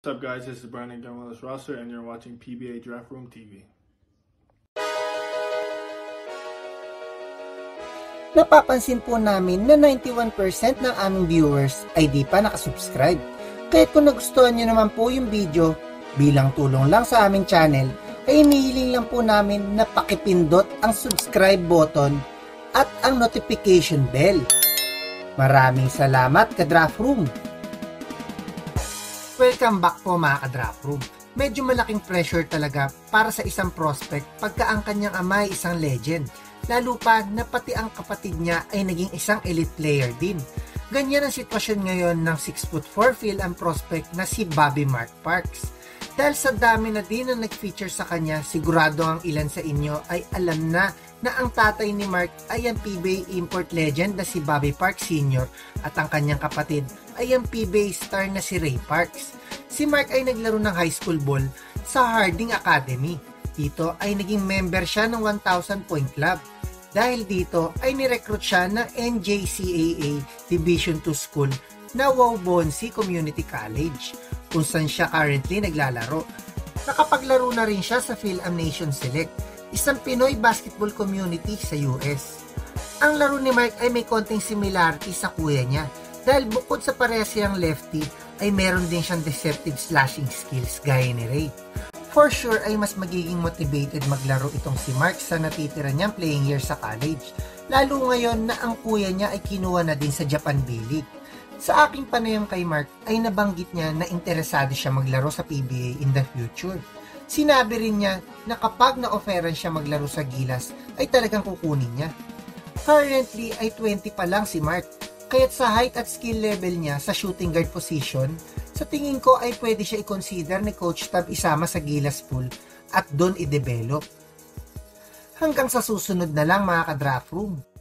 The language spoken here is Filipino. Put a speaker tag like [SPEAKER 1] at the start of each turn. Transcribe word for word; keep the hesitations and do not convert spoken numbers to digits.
[SPEAKER 1] What's up guys, this is Brandon Gilas Rosser and you're watching P B A Draft Room T V.
[SPEAKER 2] Napapansin po namin na ninety-one percent ng aming viewers ay di pa nakasubscribe. Kaya kung nagustuhan nyo naman po yung video, bilang tulong lang sa aming channel, ay inihiling lang po namin na pakipindot ang subscribe button at ang notification bell. Maraming salamat ka-Draft Room! Welcome back po mga ka-Draft Room. Medyo malaking pressure talaga para sa isang prospect pagka ang kanyang ama ay isang legend. Lalo pa na pati ang kapatid niya ay naging isang elite player din. Ganyan ang sitwasyon ngayon ng six foot four Phil-Am prospect na si Bobby Mark Parks. Dahil sa dami na din ang nag-feature sa kanya, sigurado ang ilan sa inyo ay alam na na ang tatay ni Mark ay ang P B A import legend na si Bobby Parks Senior at ang kanyang kapatid ay ang P B A star na si Ray Parks. Si Mark ay naglaro ng high school ball sa Harding Academy. Dito ay naging member siya ng one thousand point club. Dahil dito ay nirecruit siya ng N J C A A Division two School na Wawbonsi Community College kung saan siya currently naglalaro. Nakapaglaro na rin siya sa Phil-Am Nation Select, isang Pinoy basketball community sa U S. Ang laro ni Mark ay may konting similarity sa kuya niya dahil bukod sa parehas siyang lefty ay meron din siyang deceptive slashing skills gaya ni Ray. For sure ay mas magiging motivated maglaro itong si Mark sa natitira niyang playing year sa college, lalo ngayon na ang kuya niya ay kinuha na din sa Japan B-League. Sa aking panayam kay Mark ay nabanggit niya na interesado siya maglaro sa P B A in the future. Sinabi rin niya na kapag na-offeran siya maglaro sa Gilas ay talagang kukunin niya. Currently ay twenty pa lang si Mark, kaya't sa height at skill level niya sa shooting guard position, sa tingin ko ay pwede siya i-consider ni Coach Tab isama sa Gilas pool at doon i-develop. Hanggang sa susunod na lang mga ka-Draft Room.